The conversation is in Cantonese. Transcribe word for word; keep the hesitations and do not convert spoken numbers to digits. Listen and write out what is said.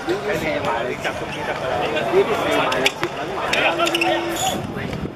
啲蛇埋嚟，呢啲蛇埋嚟接撚埋啦。